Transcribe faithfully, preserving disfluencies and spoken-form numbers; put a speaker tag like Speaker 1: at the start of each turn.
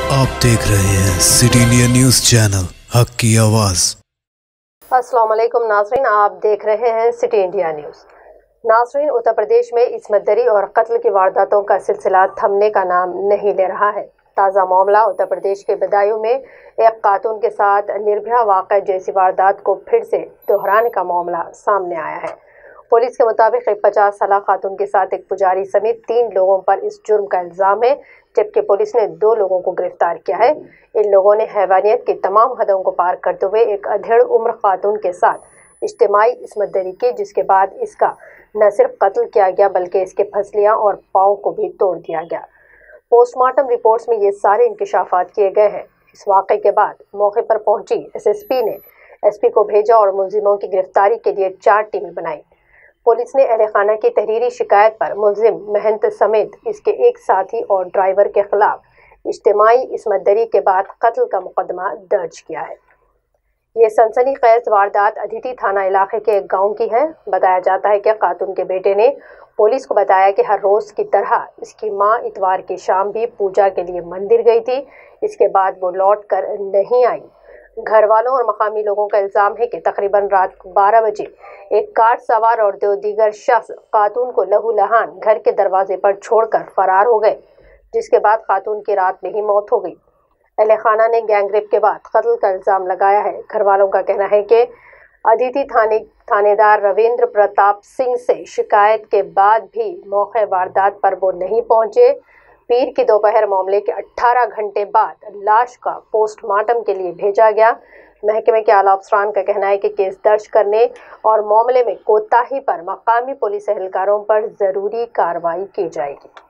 Speaker 1: आप देख रहे हैं सिटी इंडिया न्यूज चैनल, हक की आवाज।
Speaker 2: अस्सलाम वालेकुम नाज़रीन, आप देख रहे हैं सिटी इंडिया न्यूज। नाज़रीन, उत्तर प्रदेश में इस्मत-दरी और कत्ल की वारदातों का सिलसिला थमने का नाम नहीं ले रहा है। ताज़ा मामला उत्तर प्रदेश के बदायूं में एक खातून के साथ निर्भया वाक़या जैसी वारदात को फिर से दोहराने का मामला सामने आया है। पुलिस के मुताबिक एक पचास साल खातून के साथ एक पुजारी समेत तीन लोगों पर इस जुर्म का इल्ज़ाम है, जबकि पुलिस ने दो लोगों को गिरफ्तार किया है। इन लोगों ने हैवानियत की तमाम हदों को पार करते हुए एक अधेड़ उम्र खातून के साथ इज्तिमाई इस्मत दरी की, जिसके बाद इसका न सिर्फ कत्ल किया गया बल्कि इसके फसलियाँ और पाँव को भी तोड़ दिया गया। पोस्टमार्टम रिपोर्ट्स में ये सारे इंकशाफात किए गए हैं। इस वाक़े के बाद मौके पर पहुंची एस एस पी ने एस पी को भेजा और मुलजिमों की गिरफ्तारी के लिए चार टीमें बनाई। पुलिस ने अहले खाना की तहरीरी शिकायत पर मुलजिम महंत समेत इसके एक साथी और ड्राइवर के खिलाफ इज्तिमाई इस्मत दरी के बाद कत्ल का मुकदमा दर्ज किया है। ये सनसनीखेज वारदात अदिति थाना इलाके के एक गांव की है। बताया जाता है कि खातून के बेटे ने पुलिस को बताया कि हर रोज़ की तरह इसकी मां इतवार की शाम भी पूजा के लिए मंदिर गई थी। इसके बाद वो लौट कर नहीं आई। घर वालों और मकामी लोगों का इल्ज़ाम है कि तकरीबन रात बारह बजे एक कार सवार और दो दीगर शख्स खातून को लहू लहान घर के दरवाजे पर छोड़कर फरार हो गए, जिसके बाद खातून की रात में ही मौत हो गई। अहले खाना ने गैंगरेप के बाद कत्ल का इल्ज़ाम लगाया है। घर वालों का कहना है कि अदिति थाने थानेदार रविंद्र प्रताप सिंह से शिकायत के बाद भी मौके वारदात पर वो नहीं पहुंचे। पीर की दोपहर मामले के अठारह घंटे बाद लाश का पोस्टमार्टम के लिए भेजा गया। महकमे के आला अफसरान का कहना है कि केस दर्ज करने और मामले में कोताही पर मकामी पुलिस एहलकारों पर ज़रूरी कार्रवाई की जाएगी।